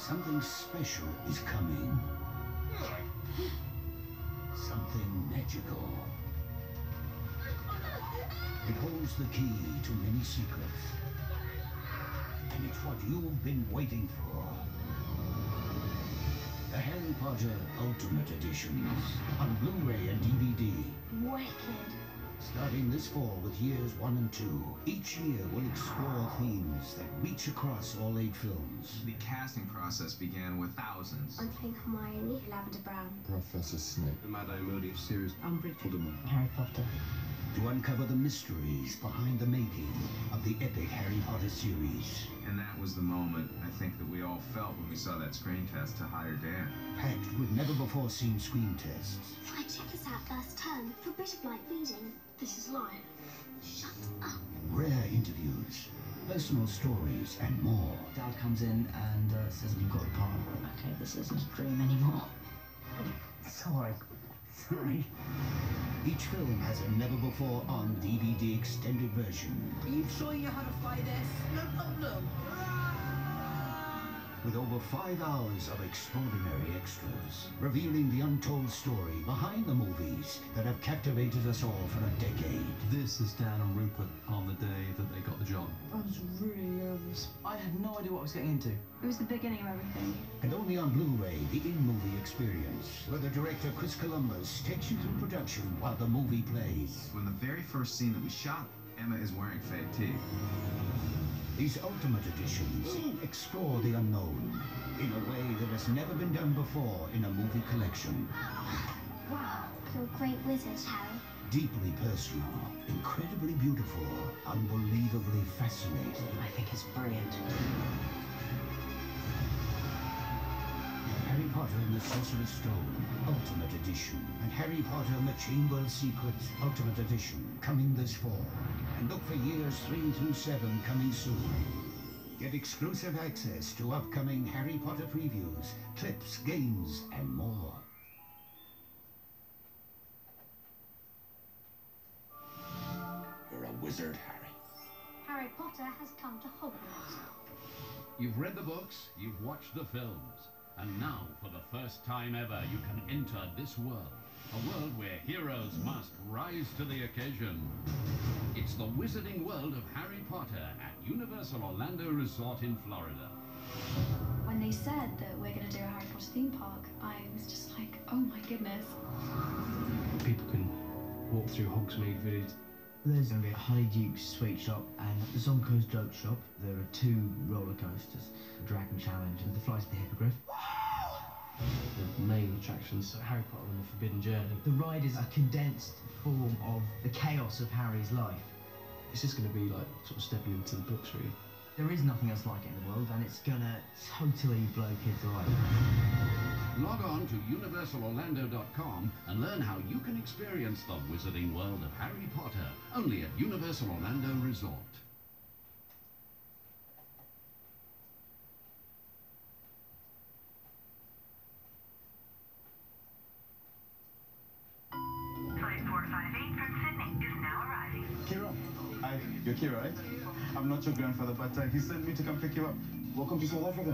Something special is coming. Something magical. It holds the key to many secrets. And it's what you've been waiting for. The Harry Potter Ultimate Editions on Blu-ray and DVD. Wicked. Starting this fall with years 1 and 2, each year will explore themes that reach across all 8 films. The casting process began with thousands. I'm playing Hermione, Lavender Brown. Professor Snape. The Mad-Eye Moody series. Umbridge. Voldemort. Harry Potter. To uncover the mysteries behind the making of the epic Harry Potter series. And that was the moment, I think, that we all felt when we saw that screen test to hire Dan. Packed with never-before-seen screen tests. I checked this out first term for Bit of Light Reading. This is live. Shut up. Rare interviews, personal stories, and more. Dad comes in and says, "You've got a part." Okay, this isn't a dream anymore. Sorry. Each film has a never-before-on DVD extended version. Are you sure you know how to fly this? No problem. With over 5 hours of extraordinary extras, revealing the untold story behind the movies that have captivated us all for a decade. This is Dan and Rupert on the day that they got the job. I was really nervous. I had no idea what I was getting into. It was the beginning of everything. And only on Blu-ray, the in-movie experience, where the director Chris Columbus takes you through production while the movie plays. When the very first scene that we shot, Emma is wearing fake teeth. These Ultimate Editions explore the unknown in a way that has never been done before in a movie collection. Wow, you're a great wizard, Harry. Deeply personal, incredibly beautiful, unbelievably fascinating. I think it's brilliant. Harry Potter and the Sorcerer's Stone Ultimate Edition and Harry Potter and the Chamber of Secrets Ultimate Edition coming this fall. And look for years 3 through 7 coming soon. Get exclusive access to upcoming Harry Potter previews, clips, games, and more. You're a wizard, Harry. Harry Potter has come to Hogwarts. You've read the books, you've watched the films, and now, for the first time ever, you can enter this world. A world where heroes must rise to the occasion. It's the wizarding world of Harry Potter at Universal Orlando Resort in Florida. When they said that we're going to do a Harry Potter theme park, I was just like, oh my goodness. People can walk through Hogsmeade Village. There's going to be a Honeyduke's Sweet Shop and Zonko's Joke Shop. There are 2 roller coasters, the Dragon Challenge and the Flight of the Hippogriff. The main attractions are Harry Potter and the Forbidden Journey. The ride is a condensed form of the chaos of Harry's life. It's just going to be like sort of stepping into the books, really. There is nothing else like it in the world, and it's gonna totally blow kids away. Log on to universalorlando.com and learn how you can experience the wizarding world of Harry Potter, only at Universal Orlando Resort. Flight 458 from Sydney is now arriving. Kira. Hi, you're Kira, right? I'm not your grandfather, but he sent me to come pick you up. Welcome to South Africa.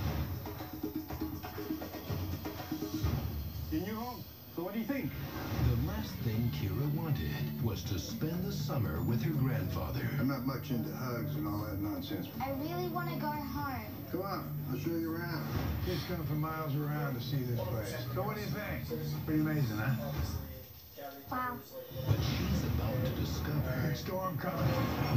Your new home. So what do you think? The last thing Kira wanted was to spend the summer with her grandfather. I'm not much into hugs and all that nonsense. I really want to go home. Come on, I'll show you around. Kids come from miles around to see this place. So what do you think? Pretty amazing, huh? Wow. But she's about to discover Storm coming.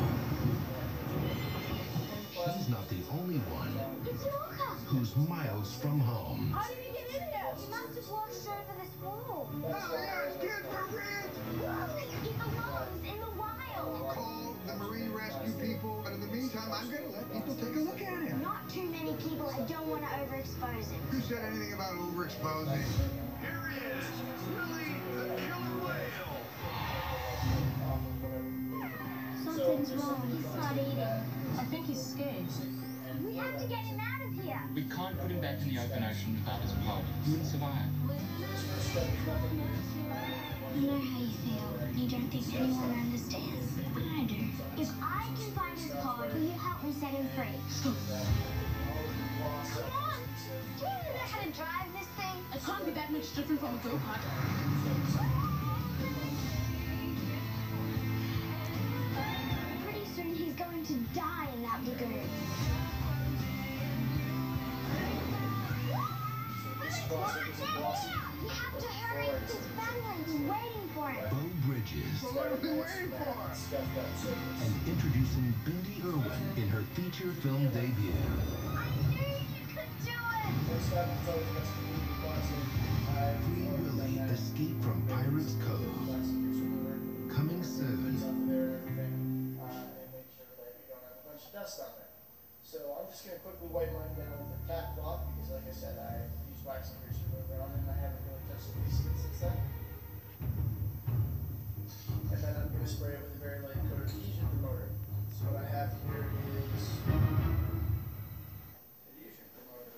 she's not the only one It's Walker. who's miles from home. How did you get in here? You must have watched over this wall. Oh, yeah, it's kids for rent. It belongs in the wild. Call the Marine Rescue people, but in the meantime, I'm going to let people take a look at him. Not too many people. I don't want to overexpose him. Who said anything about overexposing? Here he is, Willie the killer whale. Something's wrong. He's not eating. I think he's scared. We have to get him out of here. We can't put him back in the open ocean without his blood. He wouldn't survive. I know how you feel. You don't think anyone understands. I do. If I can find his pod, will you help me set him free? Come on! much different from a go-kart. Pretty soon he's going to die in that lagoon. You have to hurry. His family's waiting for him. Beau Bridges. What are we waiting for? And introducing Bindi Irwin in her feature film debut. I knew you could do it. Free Willy, Escape from Pirates Cove. Coming soon. Dust on there. So I'm just going to quickly wipe mine down with a cat cloth because, like I said, I use wax and grease remover on it and I haven't really touched the base of it since then. And then I'm going to spray it with a very light coat of adhesion promoter. So what I have here is adhesion promoter.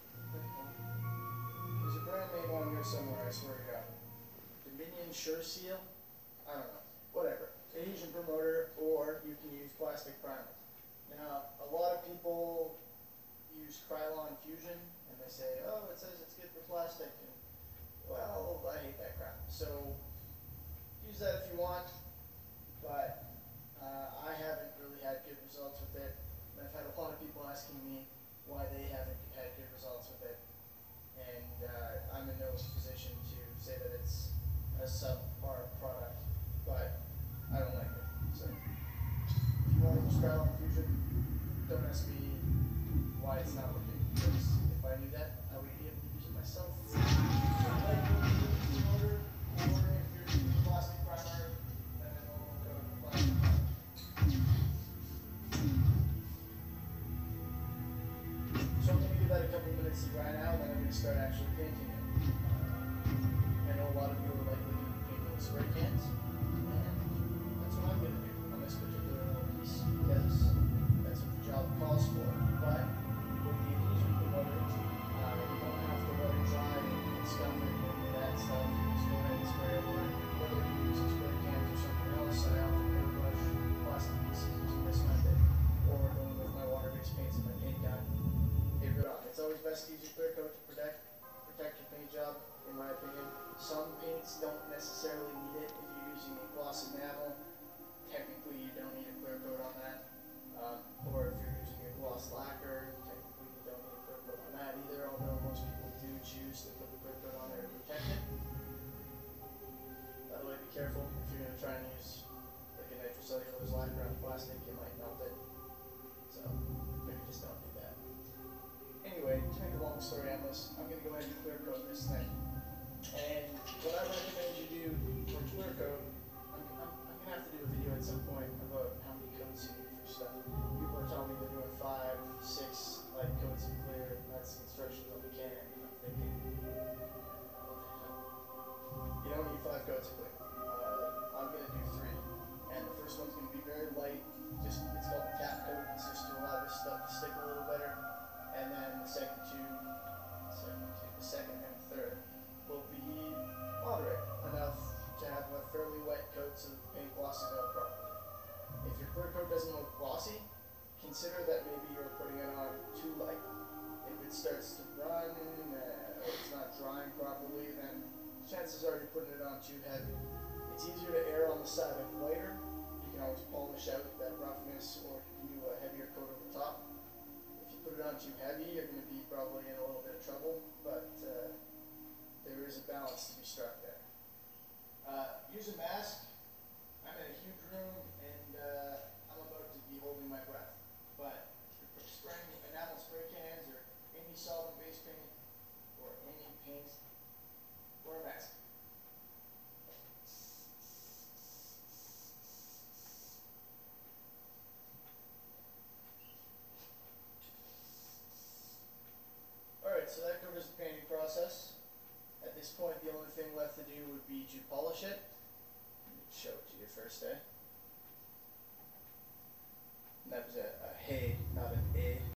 There's a brand name on here somewhere, I swear to God. Dominion Sure Seal? I don't know. Whatever. Adhesion promoter, or you can use plastic primer. Now, a lot of people use Krylon Fusion, and they say, oh, it says it's good for plastic, and, well, I hate that crap. So, use that if you want, but I haven't really had good results with it. And I've had a lot of people asking me why they haven't had good results with it, and I'm in no position to say that it's a subpar product, but I don't like it. So, if you want to use Krylon Fusion, don't ask me why it's not working, because if I knew that, I would be able to use it myself. Or if you're using plastic primer, then it'll go to plastic primer. So I'm going to give that a couple minutes to dry now, and then I'm going to start actually painting it. I know a lot of you are likely going to be painting spray cans, and that's what I'm going to do on this particular little piece, because that's what the job calls for. But with the adhesion promoter, you don't have to let it dry and scum it and any of that stuff. Just go ahead and spray over it. Whether you're using spray cans or something else, I often airbrush plastic pieces using this method, or going with my water-based paints and my paint gun. It's always best to use a clear coat to protect your paint job, in my opinion. Some paints don't necessarily need it. If you're using a gloss enamel, technically you don't need a clear coat on that. Or if you're using a gloss lacquer, technically you don't need a clear coat on that either, although most people do choose to put the clear coat on there to protect it. By the way, be careful if you're going to try and use like a nitrocellulose lacquer on plastic, you might melt it. So maybe just don't do that. Anyway, to make a long story endless, I'm going to go ahead and clear coat this thing. And what I recommend you do for clear coat, I'm going to have to do a video at some point about how many coats you need for stuff. People are telling me they're doing 5, 6 like coats of clear, and that's instructions on the can. And I'm thinking, you don't need 5 coats of clear. I'm going to do 3. And the first one's going to be very light, just it's called the cap coat, it's just to allow this stuff to stick a little better. And then the second and third will be moderate enough to have a fairly wet coat so that the paint glosses out properly. If your clear coat doesn't look glossy, consider that maybe you're putting it on too light. If it starts to run or it's not drying properly, then chances are you're putting it on too heavy. It's easier to err on the side of lighter. You can always polish out that roughness, or you can do a heavier coat over top. Put it on too heavy, you're going to be probably in a little bit of trouble, but there is a balance to be struck there. Use a mask. I'm in a huge room, and I'm about to be holding my breath. But if you're spraying enamel spray cans, or any solvent-based paint, or any paint, wear a mask. So that covers the painting process. At this point, the only thing left to do would be to polish it. Let me show it to you first,